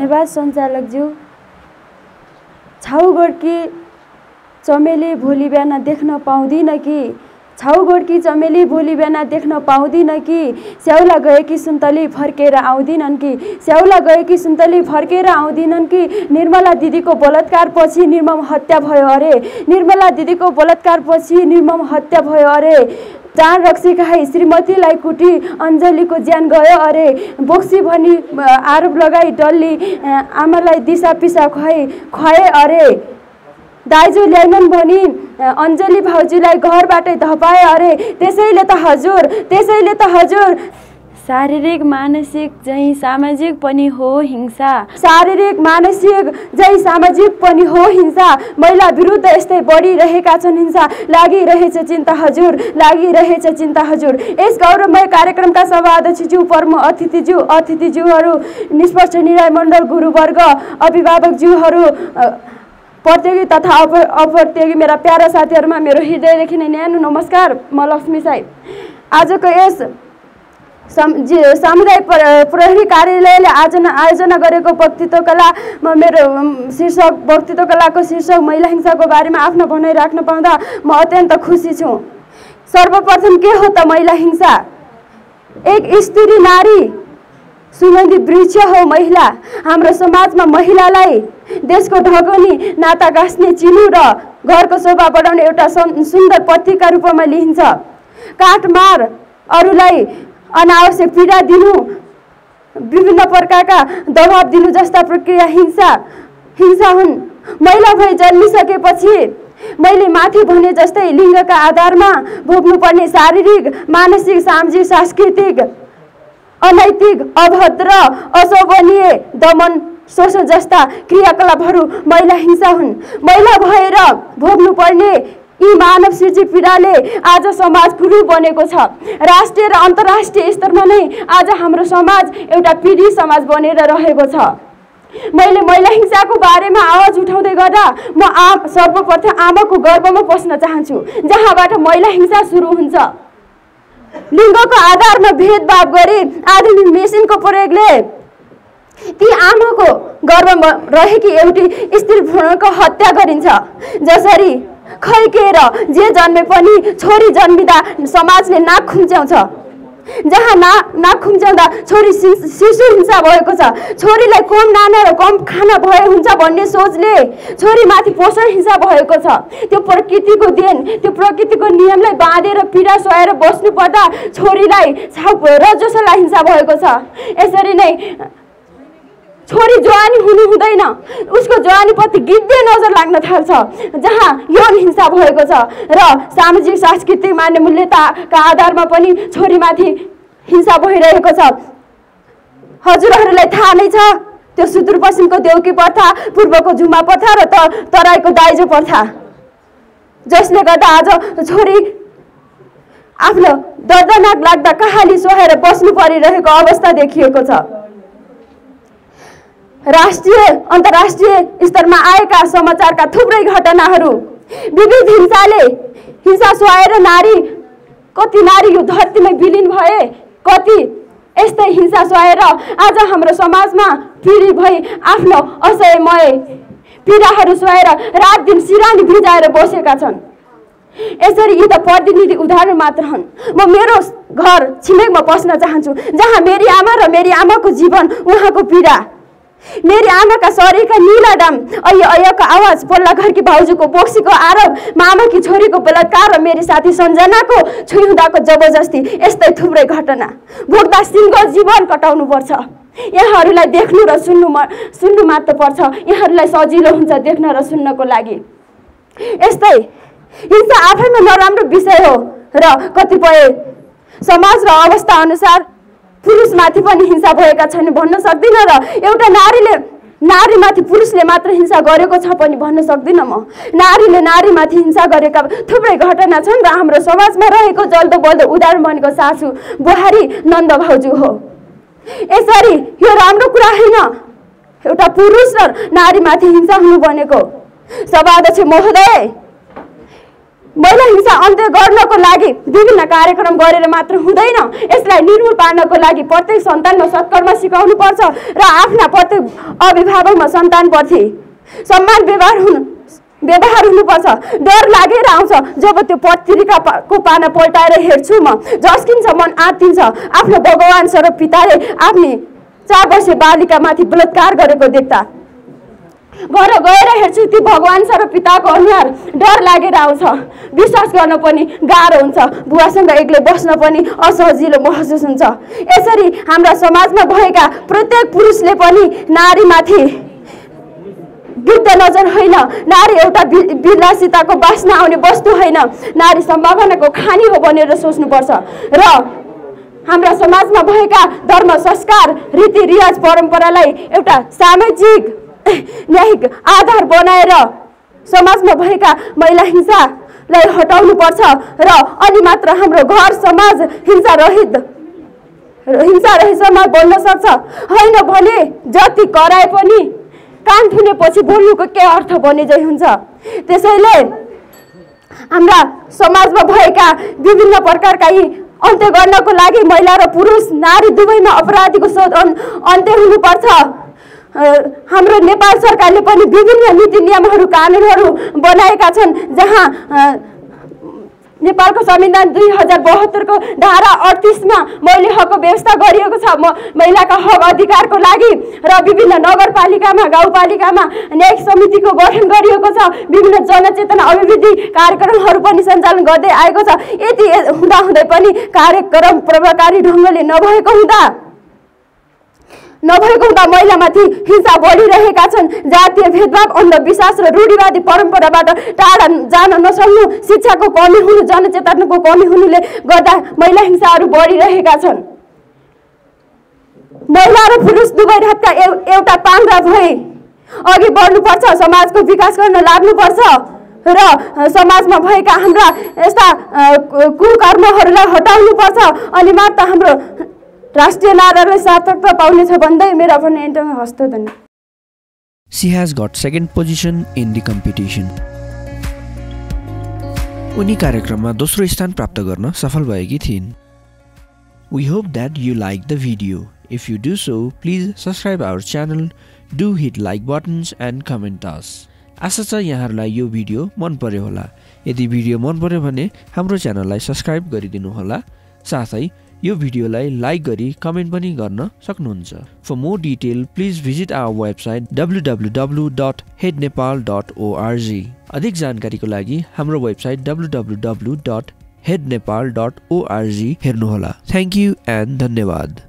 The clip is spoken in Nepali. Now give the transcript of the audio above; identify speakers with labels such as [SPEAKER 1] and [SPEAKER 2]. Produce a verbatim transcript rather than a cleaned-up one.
[SPEAKER 1] धन्यवाद सञ्चालकज्यू। छाउगोडकी चमेली भोलि बिहान देख्न पाउँदिन कि छाउगोडकी चमेली भोलि बिहान देख्न पाउँदिन कि स्याउला गएकी सुन्तली फर्केर आउँदिनन् कि स्याउला गएकी सुन्तली फर्केर आउँदिनन् कि निर्मला दिदीको बलात्कार पछि निर्मम हत्या भयो अरे निर्मला दिदीको बलात्कार पछि निर्मम हत्या भयो अरे जान रक्सी खाई श्रीमतीलाई कुटी अञ्जलीको ज्यान गयो अरे बोक्सी भनी आरोप लगाई डल्ली आमालाई दिशा पिसा खुवाई खुवाए अरे दाइजो ल्याइनन् भनी अञ्जली भाउजूलाई घरबाटै धपाए अरे त्यसैले त हजुर त्यसैले त हजुर शारीरिक मानसिक चाहिँ सामाजिक पनि हो हिंसा शारीरिक मानसिक चाहिँ सामाजिक पनि हो हिंसा महिला विरुद्ध यस्तै बढिरहेका छन् हिंसा लागिरहेछ चिन्ता हजुर लागिरहेछ चिन्ता हजुर। यस गौरवमय कार्यक्रमका सभाध्यक्षज्यू प्रमुख अतिथिज्यू अतिथिज्यूहरू निष्पक्ष निर्णय मण्डल गुरुवर्ग अभिभावकज्यूहरू प्रतियोगी तथा अप अप्रतियोगी मेरा प्यारा साथीहरूमा मेरो हृदयदेखि नै न्यानो नमस्कार। म लक्ष्मी साई। आजको यस सामुदायिक प्रहरी कार्यालयले आयोजना आयोजना गरेको वक्तृत्व कलामा मेरो शीर्षक वक्तृत्व कलाको शीर्षक महिला हिंसाको बारेमा आफ्नो भनाइ राख्न पाउँदा म अत्यन्त खुसी छु। सर्वप्रथम के हो त महिला हिंसा? एक स्त्री नारी सुगन्धित वृक्ष हो महिला। हाम्रो समाजमा महिलालाई देशको ढगनी नाता गाँस्ने चिनु र घरको शोभा बढाउने एउटा सुन्दर पत्रिका रूपमा लिइन्छ। काटमार अरूलाई अनावश्यक पीडा दिनु विभिन्न प्रकारका दबाब दिनु जस्ता प्रक्रिया हिंसा हिंसा हुन्। महिला भई जन्मिसकेपछि मैले माथि भने जस्तै लिङ्गका आधारमा भोग्नुपर्ने शारीरिक मानसिक सामाजिक सांस्कृतिक अनैतिक अभद्र अशोभनीय दमन शोषण जस्ता क्रियाकलापहरू महिला हिंसा हुन्। महिला भएर भोग्नुपर्ने यी मानव सृजित पीडाले आज समाज कुरूप बनेको छ। राष्ट्रिय र अन्तर्राष्ट्रिय स्तरमा नै आज हाम्रो समाज एउटा पीडित समाज बनेर रहेको छ। मैले महिला हिंसाको बारेमा आवाज उठाउँदै गर्दा म आम सर्वप्रथम आमाको गर्भमा पस्न चाहन्छु जहाँबाट महिला हिंसा सुरु हुन्छ। लिङ्गको आधारमा भेदभाव गरी आधुनिक मेसिनको प्रयोगले ती आमाको गर्भमा रहेकी एउटी स्त्री भ्रूणको हत्या गरिन्छ। जसरी खैकेर जे जन्मे पनि छोरी जन्मिँदा समाजले नाक खुम्च्याउँछ। जहाँ ना नाक खुम्च्याउँदा छोरी शिशु हिंसा भएको छ। छोरीलाई कम नाना र कम खाना भए हुन्छ भन्ने सोचले छोरीमाथि पोषण हिंसा भएको छ। त्यो प्रकृतिको देन त्यो प्रकृतिको नियमलाई बाँधेर पीडा सहेर बस्नु पर्दा छोरीलाई छाप रजस्वला हिंसा भएको छ। यसरी नै छोरी जवानी हुनु हुँदैन उसको जवानीप्रति गिद्धे नजर लाग्न थाल्छ जहाँ यौन हिंसा भएको छ र सामाजिक सांस्कृतिक मान्य मूल्यताका आधारमा पनि छोरीमाथि हिंसा भइरहेको छ। हजुरहरूलाई थाहा नै छ त्यो सुदूरपश्चिमको देउकी प्रथा पूर्वको झुमा प्रथा र त तराईको दाइजो प्रथा जसले गर्दा आज छोरी आफ्नो दर्दनाक लाग्दा कहाली सोहेर बस्नु परिरहेको अवस्था देखिएको छ। राष्ट्रिय अन्तर्राष्ट्रिय स्तरमा आएका समाचारका थुप्रै घटनाहरू विविध हिंसाले हिंसा सुहाएर नारी कति नारी यो धरतीमै विलीन भए कति यस्तै हिंसा सुहाएर आज हाम्रो समाजमा पीडित भई आफ्नो असह्यमय पीडाहरू सुहाएर रात दिन सिरानी भिजाएर बसेका छन्। यसरी यी त प्रतिनिधि उदाहरण मात्र हुन्। म मेरो घर छिमेकमा पस्न चाहन्छु जहाँ मेरी आमा र मेरी आमाको जीवन उहाँको पीडा मेरी आमाका शरीरका नीला डाम अय अयको आवाज पल्ला घरकी भाउजूको बोक्सीको आरोप मामाकी छोरीको बलात्कार र मेरी साथी सञ्जनाको छुइहुँदाको जबरजस्ती यस्तै थुप्रै घटना भोग्दा सिङ्गो जीवन कटाउनु पर्छ। यहाँहरूलाई देख्नु र सुन्नु सुन्नु मात्र पर्छ। यहाँहरूलाई सजिलो हुन्छ देख्न र सुन्नको लागि। यस्तै हिंसा आफैमा नराम्रो विषय हो र कतिपय समाज र अवस्था अनुसार पुरुषमाथि पनि हिंसा भएका छन् भन्न सक्दिनँ र एउटा नारीले नारीमाथि पुरुषले मात्र हिंसा गरेको छ पनि भन्न सक्दिनँ। म नारीले नारीमाथि हिंसा गरेका थुप्रै घटना छन् र हाम्रो समाजमा रहेको जल्दो बल्दो उदाहरण बनेको सासू बुहारी नन्द भाउजू हो। यसरी यो राम्रो कुरा होइन एउटा पुरुष र नारीमाथि हिंसा हुनु भनेको। सभाध्यक्ष महोदय महिला हिंसा अन्त्य गर्नको लागि विभिन्न कार्यक्रम गरेर मात्र हुँदैन। यसलाई निर्मूल पार्नको लागि प्रत्येक सन्तानमा सत्कर्म सिकाउनु पर्छ र आफ्ना प्रत्येक अभिभावकमा सन्तानप्रति सम्मान व्यवहार हुनु व्यवहार हुनुपर्छ। डर लागेर आउँछ जब त्यो पत्रिकाको पाना पल्टाएर हेर्छु म, झस्किन्छ मन, आत्तिन्छ। आफ्नो भगवान स्वरूप पिताले आफ्नी चार वर्षीय बालिकामाथि बलात्कार गरेको देख्दा घर गएर हेर्छु ती भगवान स्वरूप पिताको अनुहार, डर लागेर आउँछ। विश्वास गर्न पनि गाह्रो हुन्छ, बुवासँग एक्लै बस्न पनि असजिलो महसुस हुन्छ। यसरी हाम्रा समाजमा भएका प्रत्येक पुरुषले पनि नारीमाथि गिद्ध नजर होइन, नारी एउटा विलासिताको बास्ना आउने वस्तु होइन, नारी सम्भावनाको खानी हो भनेर सोच्नुपर्छ र हाम्रा समाजमा भएका धर्म संस्कार रीतिरिवाज परम्परालाई एउटा सामाजिक न्यायिक आधार बनाएर समाजमा भएका महिला हिंसालाई हटाउनु पर्छ र अनि मात्र हाम्रो घर समाज हिंसा रहित हिंसा रहित समाज बन्न सक्छ। होइन भने जति कराए पनि कान थुनेपछि बोल्नुको के अर्थ बने जै हुन्छ। त्यसैले हाम्रा समाजमा भएका विभिन्न प्रकारका यी अन्त्य गर्नको लागि महिला र पुरुष नारी दुवैमा अपराधीको शोध अन्त्य हुनुपर्छ। हाम्रो नेपाल सरकारले पनि विभिन्न नीति नियमहरू कानुनहरू बनाएका छन्, जहाँ नेपालको संविधान दुई हजार बहत्तरको धारा अडतिसमा मौलिक हकको व्यवस्था गरिएको छ महिलाका हक अधिकारको लागि र विभिन्न नगरपालिकामा गाउँपालिकामा न्यायिक समितिको गठन गरिएको छ। विभिन्न जनचेतना अभिवृद्धि कार्यक्रमहरू पनि सञ्चालन गर्दै आएको छ। यति हुँदाहुँदै पनि कार्यक्रम प्रभावकारी ढङ्गले नभएको हुँदा नभएको हुँदा महिलामाथि हिंसा बढिरहेका छन्। जातीय भेदभाव, अन्धविश्वास र रूढिवादी परम्पराबाट टाढा जान नसक्नु, शिक्षाको कमी हुनु, जनचेतनाको कमी हुनुले गर्दा महिला हिंसाहरू बढिरहेका छन्। महिला र पुरुष दुवै हातका एउटा पाङ्ग्रा भई अघि बढ्नुपर्छ, समाजको विकास गर्न लाग्नुपर्छ र समाजमा भएका हाम्रा यस्ता कुकर्महरूलाई हटाउनुपर्छ। अनि मात्र हाम्रो राष्ट्रिय नारालाई सार्थकता पाउनेछ भन्दै मेरा पनि एन्टरमा हस्त धन्यवाद।
[SPEAKER 2] She has got second position in the competition. उनी कार्यक्रममा दोस्रो स्थान प्राप्त गर्न सफल भएकी थिइन्। We hope that you like the video. If you do so, please subscribe our channel, do hit like buttons and comment us. आशा छ यहाँहरूलाई यो भिडियो मन पर्यो होला। यदि भिडियो मन पर्यो भने हाम्रो च्यानललाई सब्स्क्राइब गरिदिनु होला, साथै यो भिडियोलाई लाइक गरी कमेन्ट पनि गर्न सक्नुहुन्छ। For more detail, please visit our website w w w dot head nepal dot org. अधिक जानकारीको लागि हाम्रो website w w w dot head nepal dot org हेर्नुहोला। Thank you and धन्यवाद।